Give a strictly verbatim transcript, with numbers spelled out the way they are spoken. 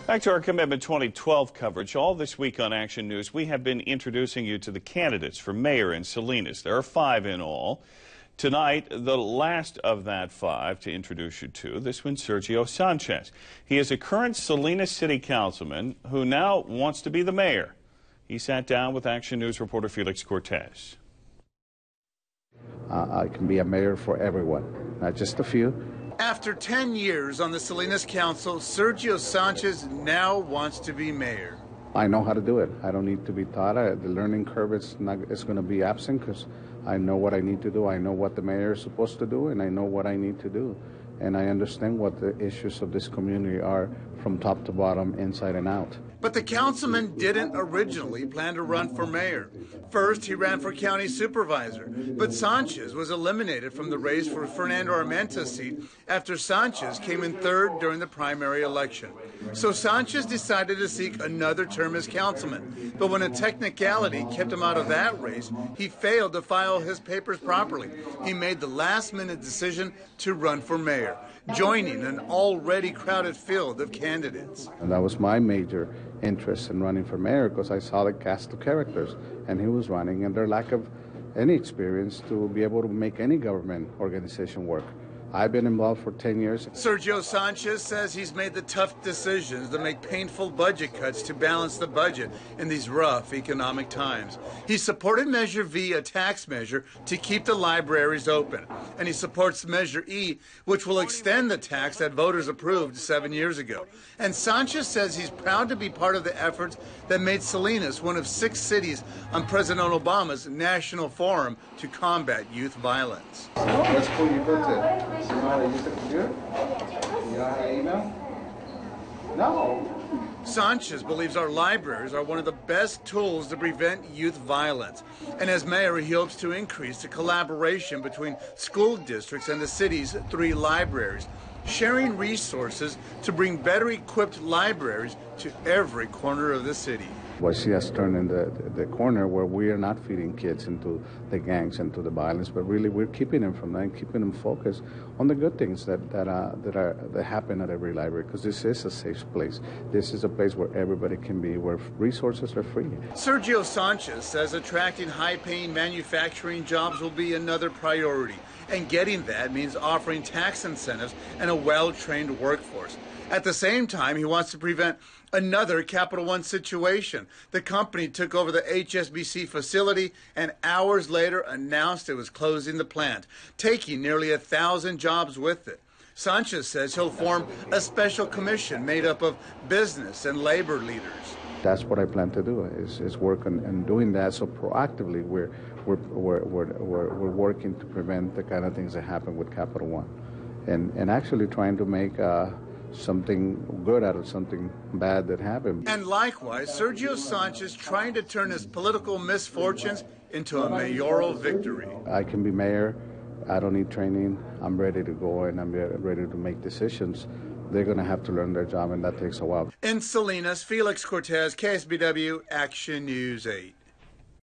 Back to our Commitment twenty twelve coverage. All this week on Action News, we have been introducing you to the candidates for mayor in Salinas. There are five in all. Tonight, the last of that five to introduce you to, this one's Sergio Sanchez. He is a current Salinas City Councilman who now wants to be the mayor. He sat down with Action News reporter Felix Cortez. Uh, I can be a mayor for everyone, not just a few. After ten years on the Salinas Council, Sergio Sanchez now wants to be mayor. I know how to do it. I don't need to be taught. I, the learning curve is, not, is going to be absent because I know what I need to do. I know what the mayor is supposed to do, and I know what I need to do. And I understand what the issues of this community are from top to bottom, inside and out. But the councilman didn't originally plan to run for mayor. First, he ran for county supervisor, but Sanchez was eliminated from the race for Fernando Armenta's seat after Sanchez came in third during the primary election. So Sanchez decided to seek another term as councilman, but when a technicality kept him out of that race, he failed to file his papers properly. He made the last-minute decision to run for mayor, joining an already crowded field of candidates. And that was my major interest in running for mayor because I saw the cast of characters, and he was running, and their lack of any experience to be able to make any government organization work. I've been involved for ten years. Sergio Sanchez says he's made the tough decisions to make painful budget cuts to balance the budget in these rough economic times. He supported Measure V, a tax measure to keep the libraries open. And he supports Measure E, which will extend the tax that voters approved seven years ago. And Sanchez says he's proud to be part of the efforts that made Salinas one of six cities on President Obama's National Forum to combat youth violence. What school you go to? You know how to use the computer? You know how to email? No. Sanchez believes our libraries are one of the best tools to prevent youth violence. And as mayor, he hopes to increase the collaboration between school districts and the city's three libraries, sharing resources to bring better equipped libraries to every corner of the city. Well, she has turned in the, the corner where we are not feeding kids into the gangs, into the violence, but really we're keeping them from that and keeping them focused on the good things that that, uh, that, are, that happen at every library, because this is a safe place. This is a place where everybody can be, where resources are free. Sergio Sanchez says attracting high-paying manufacturing jobs will be another priority, and getting that means offering tax incentives and a well-trained workforce. At the same time, he wants to prevent another Capital One situation. The company took over the H S B C facility and hours later announced it was closing the plant, taking nearly a thousand jobs with it. Sanchez says he'll form a special commission made up of business and labor leaders. That's what I plan to do, is, is work on, on doing that. So proactively, we're, we're, we're, we're, we're, we're working to prevent the kind of things that happen with Capital One. And, and actually trying to make uh, something good out of something bad that happened. And likewise, Sergio Sanchez trying to turn his political misfortunes into a mayoral victory. I can be mayor. I don't need training. I'm ready to go, and I'm ready to make decisions. They're going to have to learn their job, and that takes a while. In Salinas, Felix Cortez, K S B W, Action News eight.